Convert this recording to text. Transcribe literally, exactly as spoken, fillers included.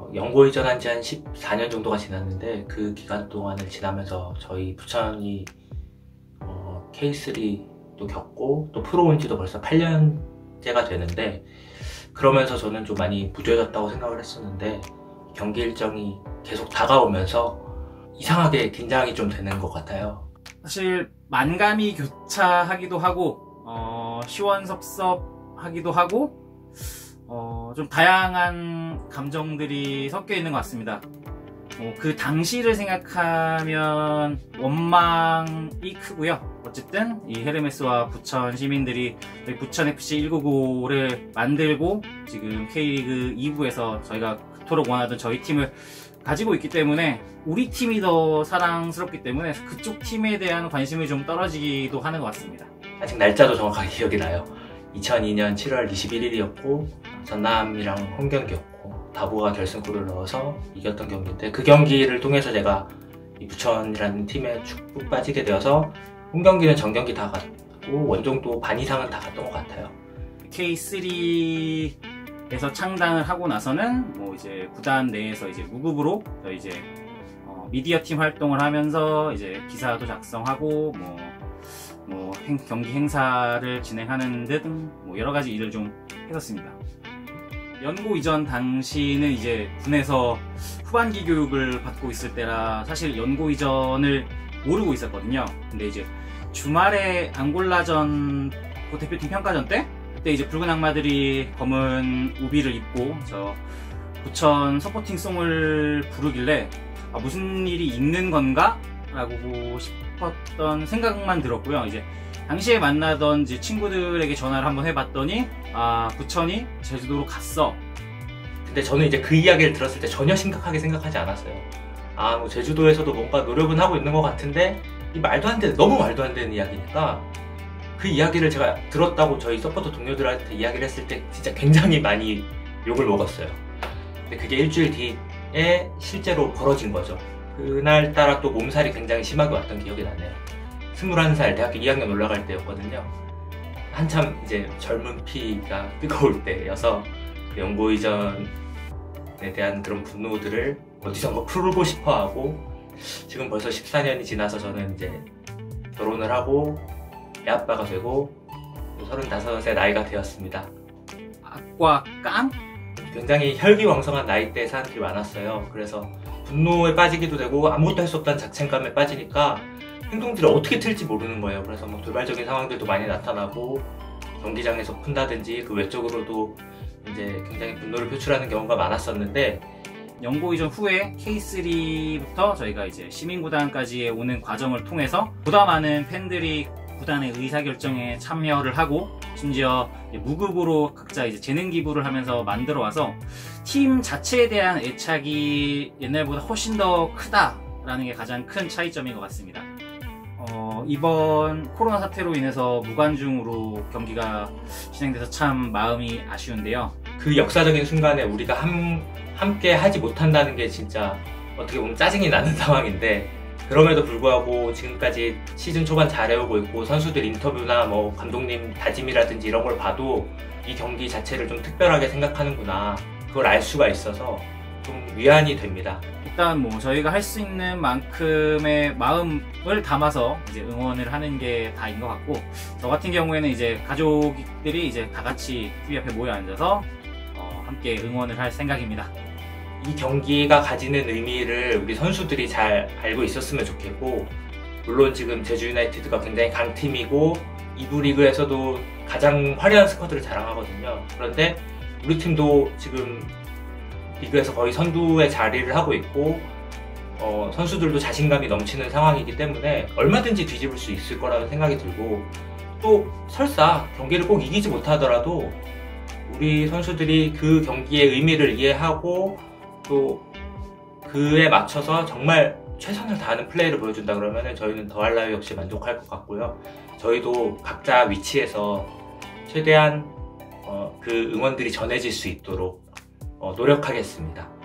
연고 이전한 지 한 십사 년 정도가 지났는데 그 기간 동안을 지나면서 저희 부천이 어, 케이 쓰리도 겪고 또 프로 온 지도 벌써 팔 년째가 되는데, 그러면서 저는 좀 많이 무뎌졌다고 생각을 했었는데 경기 일정이 계속 다가오면서 이상하게 긴장이 좀 되는 것 같아요. 사실 만감이 교차하기도 하고 어, 시원섭섭하기도 하고 어, 좀 다양한 감정들이 섞여 있는 것 같습니다. 어, 그 당시를 생각하면 원망이 크고요. 어쨌든 이 헤르메스와 부천 시민들이 부천에프씨 백구십오를 만들고 지금 K리그 이 부에서 저희가 그토록 원하던 저희 팀을 가지고 있기 때문에 우리 팀이 더 사랑스럽기 때문에 그쪽 팀에 대한 관심이 좀 떨어지기도 하는 것 같습니다. 아직 날짜도 정확하게 기억이 나요. 이천이 년 칠월 이십일일이었고 전남이랑 홈경기였고 다보가 결승골을 넣어서 이겼던 경기인데, 그 경기를 통해서 제가 이 부천이라는 팀에 축 빠지게 되어서 홈경기는 전경기 다 갔고 원정도 반 이상은 다 갔던 것 같아요. 케이 쓰리에서 창단을 하고 나서는 뭐 이제 구단 내에서 이제 무급으로 이제 어 미디어 팀 활동을 하면서 이제 기사도 작성하고 뭐, 뭐 행, 경기 행사를 진행하는 등 뭐 여러 가지 일을 좀 했었습니다. 연고 이전 당시는 이제 군에서 후반기 교육을 받고 있을 때라 사실 연고 이전을 모르고 있었거든요. 근데 이제 주말에 앙골라전 그 대표팀 평가전 때 그때 이제 붉은 악마들이 검은 우비를 입고 저 부천 서포팅송을 부르길래 아, 무슨 일이 있는 건가? 라고 싶었던 생각만 들었고요. 이제 당시에 만나던 이제 친구들에게 전화를 한번 해봤더니 아 부천이 제주도로 갔어. 근데 저는 이제 그 이야기를 들었을 때 전혀 심각하게 생각하지 않았어요. 아, 뭐 제주도에서도 뭔가 노력은 하고 있는 것 같은데 이 말도 안 되는, 너무 말도 안 되는 이야기니까 그 이야기를 제가 들었다고 저희 서포터 동료들한테 이야기를 했을 때 진짜 굉장히 많이 욕을 먹었어요. 근데 그게 일주일 뒤에 실제로 벌어진 거죠. 그날따라 또 몸살이 굉장히 심하게 왔던 기억이 나네요. 스물한 살 대학교 이 학년 올라갈 때였거든요. 한참 이제 젊은 피가 뜨거울 때여서 연고 이전에 대한 그런 분노들을 어디선가 풀고 싶어 하고, 지금 벌써 십사 년이 지나서 저는 이제 결혼을 하고 애아빠가 되고 서른다섯의 나이가 되었습니다. 악과 깡? 굉장히 혈기왕성한 나이대의 사람들이 많았어요. 그래서 분노에 빠지기도 되고 아무것도 할 수 없다는 자책감에 빠지니까 행동들을 어떻게 틀지 모르는 거예요. 그래서 뭐 돌발적인 상황들도 많이 나타나고 경기장에서 푼다든지 그 외적으로도 이제 굉장히 분노를 표출하는 경우가 많았었는데, 연고 이전 후에 케이 쓰리부터 저희가 이제 시민구단까지 오는 과정을 통해서 보다 많은 팬들이 구단의 의사결정에 참여를 하고 심지어 무급으로 각자 이제 재능 기부를 하면서 만들어 와서 팀 자체에 대한 애착이 옛날보다 훨씬 더 크다라는 게 가장 큰 차이점인 것 같습니다. 어, 이번 코로나 사태로 인해서 무관중으로 경기가 진행돼서 참 마음이 아쉬운데요. 그 역사적인 순간에 우리가 함, 함께 하지 못한다는 게 진짜 어떻게 보면 짜증이 나는 상황인데, 그럼에도 불구하고 지금까지 시즌 초반 잘해오고 있고 선수들 인터뷰나 뭐 감독님 다짐이라든지 이런 걸 봐도 이 경기 자체를 좀 특별하게 생각하는구나, 그걸 알 수가 있어서 좀 위안이 됩니다. 일단 뭐 저희가 할 수 있는 만큼의 마음을 담아서 이제 응원을 하는 게 다인 것 같고, 저 같은 경우에는 이제 가족들이 이제 다 같이 티비 앞에 모여 앉아서 어 함께 응원을 할 생각입니다. 이 경기가 가지는 의미를 우리 선수들이 잘 알고 있었으면 좋겠고, 물론 지금 제주 유나이티드가 굉장히 강팀이고 이 부 리그에서도 가장 화려한 스쿼드를 자랑하거든요. 그런데 우리 팀도 지금 리그에서 거의 선두에 자리를 하고 있고 어, 선수들도 자신감이 넘치는 상황이기 때문에 얼마든지 뒤집을 수 있을 거라는 생각이 들고, 또 설사 경기를 꼭 이기지 못하더라도 우리 선수들이 그 경기의 의미를 이해하고 또 그에 맞춰서 정말 최선을 다하는 플레이를 보여준다 그러면 저희는 더할 나위 없이 만족할 것 같고요. 저희도 각자 위치에서 최대한 어, 그 응원들이 전해질 수 있도록 어, 노력하겠습니다.